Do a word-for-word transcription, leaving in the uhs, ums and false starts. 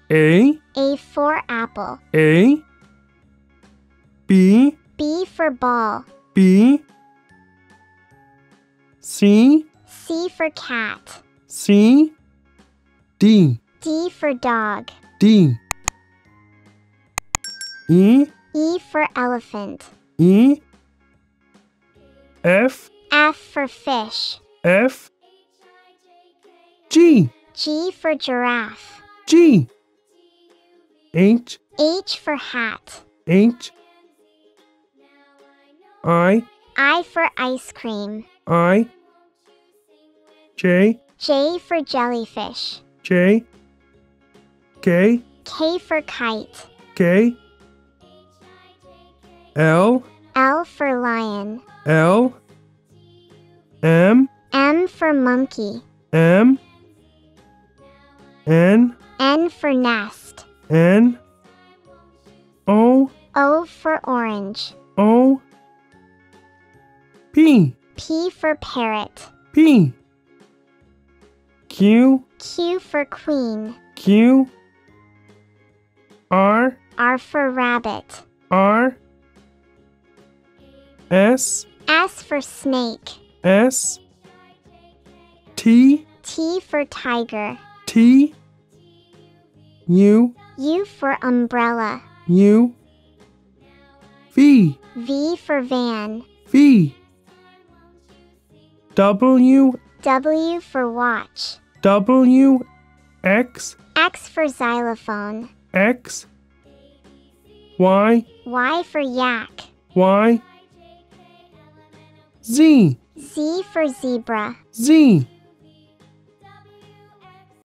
A. A for apple. A. B. B for ball. B. C. C for cat. C. D. D for dog. D. E. E for elephant. E. F. F for fish. F. G. G for giraffe. G. H. H for hat. H. I. I for ice cream. I. J. J for jellyfish. J. K. K for kite. K. L. L for lion. L. M. M for monkey. M. N. N for nest. N. O. O for orange. O. P. P for parrot. P. Q. Q for queen. Q. R. R for rabbit. R. S. S for snake. S. T. T for tiger. T. U. U for umbrella. U. V. V for van. V. W. W for watch. W. X. X for xylophone. X. Y. Y for yak. Y. Z. Z for zebra. Z.